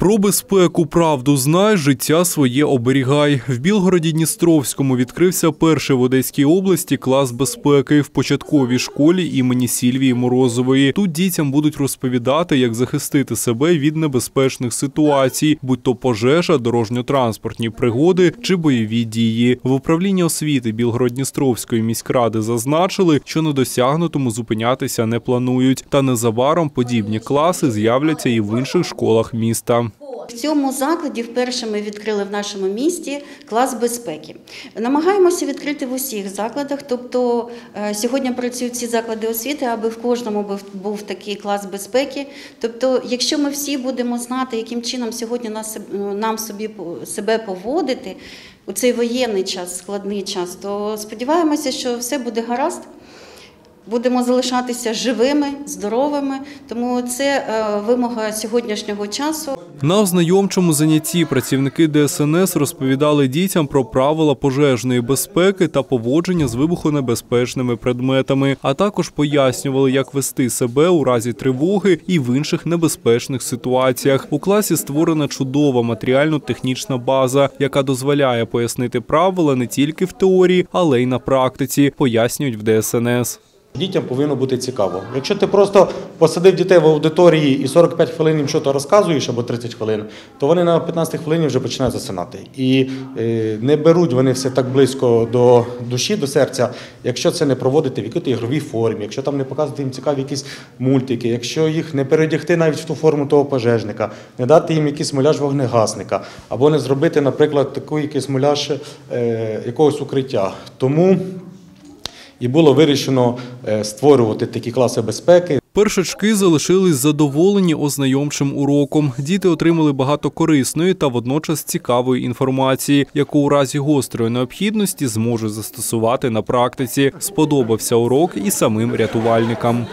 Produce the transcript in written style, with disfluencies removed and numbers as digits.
Про безпеку правду знай, життя своє оберігай. В Білгороді-Дністровському відкрився перший в Одеській області клас безпеки в початковій школі імені Сільвії Морозової. Тут дітям будуть розповідати, як захистити себе від небезпечних ситуацій, будь то пожежа, дорожньо-транспортні пригоди чи бойові дії. В управлінні освіти Білгород-Дністровської міськради зазначили, що на досягнутому зупинятися не планують. Та незабаром подібні класи з'являться і в інших школах міста. В цьому закладі вперше ми відкрили в нашому місті клас безпеки. Намагаємося відкрити в усіх закладах, тобто сьогодні працюють ці заклади освіти, аби в кожному був такий клас безпеки. Тобто, якщо ми всі будемо знати, яким чином сьогодні нам себе поводити у цей воєнний час, складний час, то сподіваємося, що все буде гаразд. Будемо залишатися живими, здоровими, тому це вимога сьогоднішнього часу. На ознайомчому занятті працівники ДСНС розповідали дітям про правила пожежної безпеки та поводження з вибухонебезпечними предметами, а також пояснювали, як вести себе у разі тривоги і в інших небезпечних ситуаціях. У класі створена чудова матеріально-технічна база, яка дозволяє пояснити правила не тільки в теорії, але й на практиці, пояснюють в ДСНС. Дітям повинно бути цікаво. Якщо ти просто посадив дітей в аудиторії і 45 хвилин їм щось розказуєш, або 30 хвилин, то вони на 15 хвилині вже починають засинати. І не беруть вони все так близько до душі, до серця, якщо це не проводити в якійсь ігровій формі, якщо там не показувати їм цікаві якісь мультики, якщо їх не передягти навіть в ту форму того пожежника, не дати їм якийсь муляж вогнегасника, або не зробити, наприклад, такий якийсь муляж якогось укриття. Тому і було вирішено створювати такі класи безпеки. Першачки залишились задоволені ознайомчим уроком. Діти отримали багато корисної та водночас цікавої інформації, яку у разі гострої необхідності зможуть застосувати на практиці. Сподобався урок і самим рятувальникам.